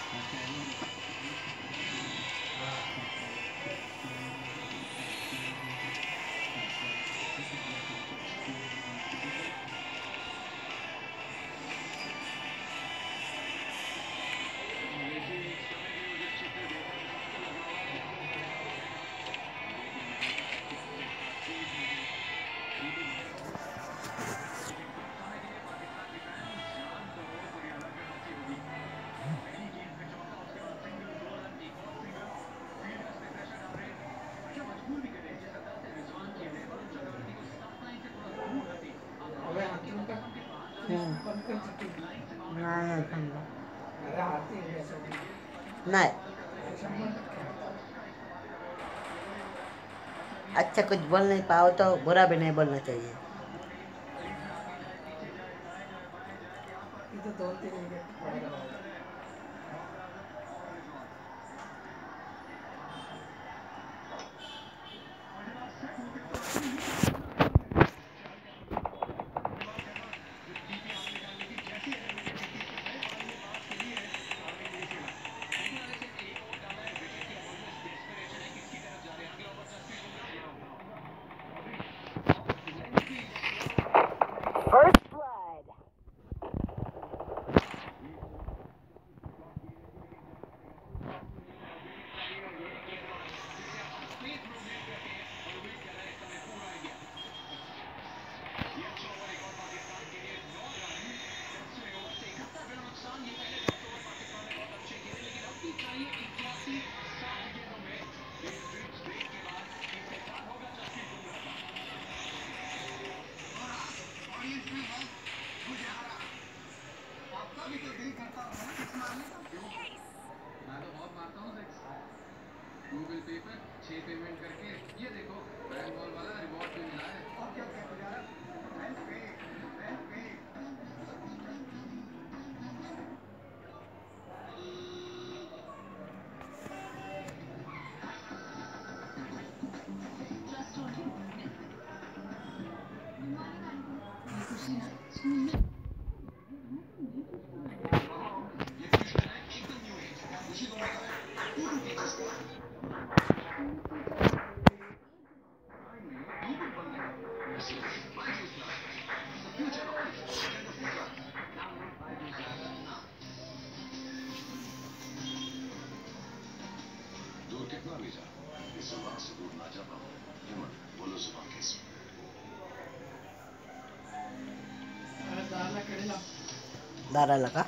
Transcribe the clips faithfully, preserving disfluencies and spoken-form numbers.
नाही समजा नहीं अच्छा कुछ बोल नहीं पाओ तो बुरा भी नहीं बोलना चाहिए। गूगल पे पर छह पेमेंट करके ये देखो बैंक कॉल वाला रिवॉर्ड भी मिला है। और क्या क्या गुजारा? बैंक पे बैंक पे दूर कितना भी जा इस जुबान से दूर ना जा पाओ। हिम्मत बोलो जुबान कैसे दारा लगा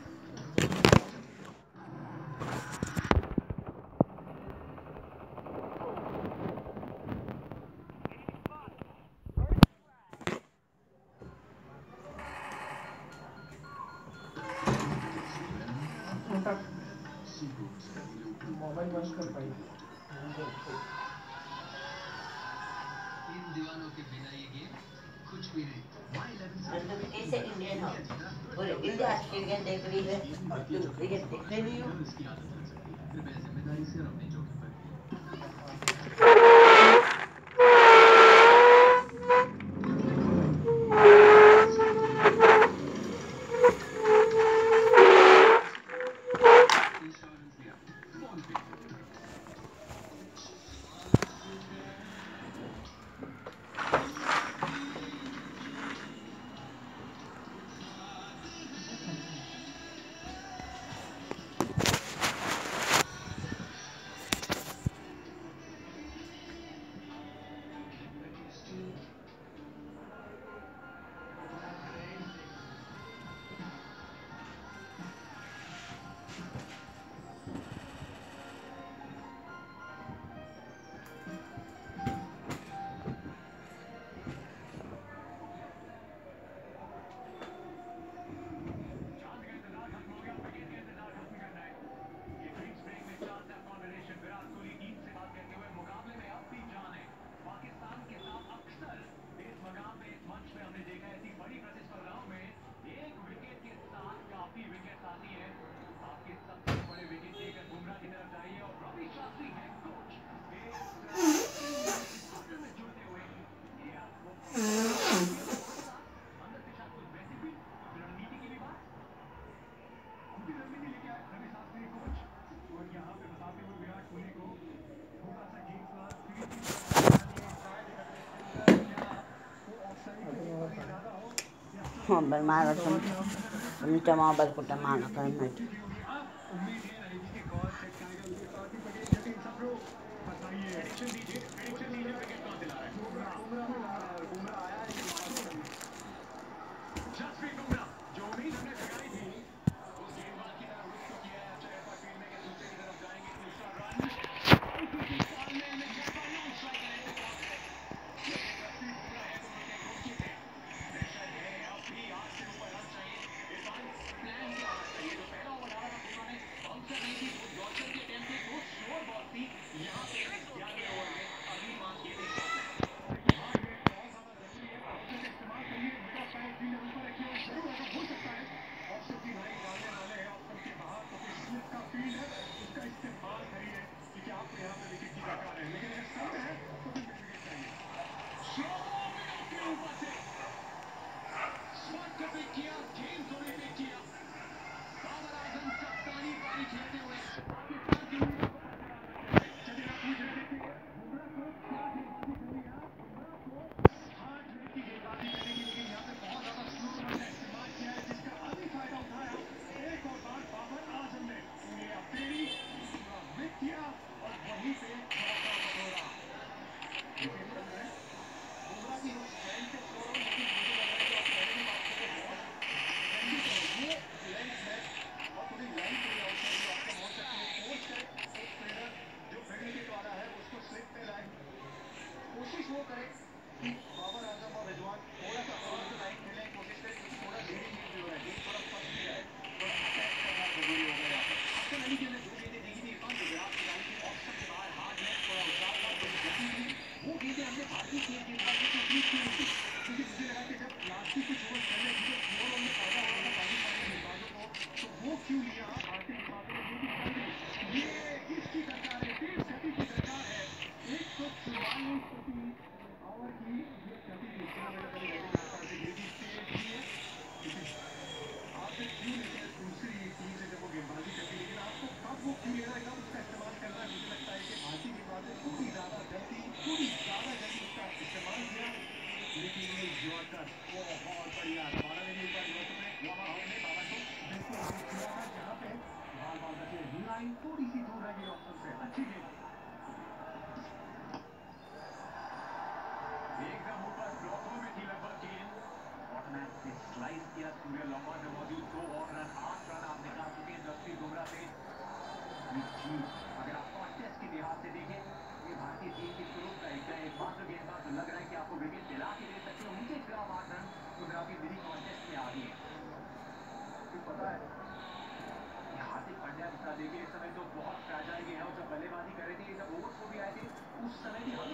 मोबाइल बंद कर पाई इन दीवानों के बिना ये गेम कुछ भी नहीं। ऐसे इंडियन हो और इंडिया क्रिकेट देख रही है और तुम क्रिकेट देखते नहीं हो। इसकी आदत लग सकती है। कृपया जिम्मेदारी से और अपने जोखिम पर इंश्योरेंस लिया फोन पे ಮೊಬೈಲ್ ಮಾರಾಟ नीचे मोबाइल कुटा माना कर मैं उम्मीद ये रहेगी कि कौन सेट खाएगा उसके साथ ही पटेल जटिल सबरो बताइए प्रेडिक्शन दीजिए प्रेडिक्शन दीजिए विकेट कौन दिला रहा है बुमराह बुमराह दिला रहा है बुमराह आया है कि जसप्रीत बुमराह जो उम्मीद हमने जगाई थी उस गेंदबाज की तरफ रुख तो किया है अच्छा एफा फील्ड में कि दूसरे की तरफ जाएंगे दूसरा रन इसी साल में हमें जयपाल नॉन स्ट्राइक रेट पे पहुंच गए लेकिन जसप्रीत बुमराह है दोनों के घुटके पे प्रेशर है अब भी आठ से ऊपर रन चाहिए इरफान प्लान क्या होना चाहिए जो पहला ओवर डाला था बुमराह ने बाउंसर नहीं थी वो जॉनसन के अटेम्प्ट थे वो स्लोअर बॉल थी यहां पे ग्यारहवें ओवर में अगली पांच गेंदें सामने देखिए हां ये बहुत ज्यादा जरूरी है बाउंसर का इस्तेमाल करिए मिड ऑफ पैड फील्ड लेवल पर रखिए और जरूर ऐसा हो सकता है ऑप्शन की भाई डालने वाले हैं ऑप्शन के बाहर तो फिर स्लिप का फील्ड है उसका इस्तेमाल करिए क्योंकि आपको यहां पे विकेट की दरकार है लेकिन अगर सामने है तो फिर विकेट चाहिए स्लो बॉल मिड ऑफ के ऊपर से स्पॉट को पिक किया गेंद को भी पिक किया बाबर आजम कप्तानी पारी खेलते हुए पाकिस्तान की उम्मीदों को बरकरार रखते हुए चलिए आप पूछ रहे थे बुमराह को क्या गेंदबाजी करनी है बुमराह को हार्ड रेट की गेंदबाजी करनी थी लेकिन यहाँ पे बहुत ज्यादा स्लो बॉल का इस्तेमाल किया है जिसका अभी फायदा उठाया एक और बार बाबर आजम ने उंगलियां फेरी पूरा विक किया और वहीं पे थोड़ा सा कटोरा विकेट चल रहे हैं बुमराह की उस ट्रेंड को छोड़ो लेकिन मुझे लग रहा है जो आप पहले भी बात कर रहे हो बहुत ट्रेंडी करो वो लेंथ है और थोड़ी लाइन थोड़ी आउटसाइड जो आपको हो सकती है फोर्स करे एक फील्डर जो मिड विकेट वाला है उसको स्लिप पे लाए कोशिश वो करे कि बाबर आजम और रिजवान थोड़ा सा क्लोज टू लाइन खेलने की कोशिश करें क्योंकि थोड़ा लीडिंग एज जो है गेंद थोड़ा फंस भी जाए थोड़ा अटैक करना जरूरी होगा यहाँ पे अफसन अली की हमने दो गेंदें देखी थी इरफान गुजरात की डाली थी ऑप्शन के बाहर हार्ड लेग थोड़ा उछाल था थोड़ी गति थी वो गेंदें हमने भारतीय तेज गेंदबाजों को अपील क्यों नहीं की क्योंकि मुझे लगा कि जब लास्ट की कुछ ओवर चल रहे थे तो ओवरऑल में फायदा हो रहा था पाकिस्तानी गेंदबाजों को तो वो क्यों लिया भारतीय गेंदबाजों ने जो कि सही नहीं ये किसकी दरकार है तेज गति की दरकार है एक सौ चौवालीस प्रति ओवर की ये गति थी चलो मैंने पहले बैटिंग कप्तान से कही थी तेज भी है लेकिन आपसे क्यों लेते हैं दूसरी टीम से जब वो गेंदबाजी करती है लेकिन आपको कब वो क्यों लेना है कब उसका इस्तेमाल करना है मुझे लगता है कि भारतीय गेंदबाजों थोड़ी ज्यादा गलती थोड़ी ज्यादा जल्दी उसका इस्तेमाल किया लेकिन ये यॉर्कर बहुत बढ़िया दोबारा देखिए एक बार यॉर्कर में वहां हमने बाबर को बिल्कुल आउट किया था जहां पे बाल बाल बचे लाइन थोड़ी सी दूर रह गई ऑप्शन से अच्छी गेंद एकदम ऊपर ब्लॉकों में थी लगभग गेंद ऑटमैन से स्लाइस किया सूर्य लंबा में मौजूद दो और रन आठ रन आप निकाल चुके हैं जसप्रीत बुमराह से ये जीत अगर आप कॉन्टेस्ट के लिहाज से देखें ये भारतीय टीम की शुरू का एक एकमात्र गेंदबाज जो लग रहा है कि आपको विकेट दिला के दे सकते हैं उनके खिलाफ आठ रन गुजराती मिनी कॉन्टेस्ट में आ गए हैं पता है ये हार्दिक पांड्या के साथ देखिए इस समय तो बहुत फ्रैजाइल गेंद है और जब बल्लेबाजी कर रहे थे जब ओवर्स को भी आए थे उस समय भी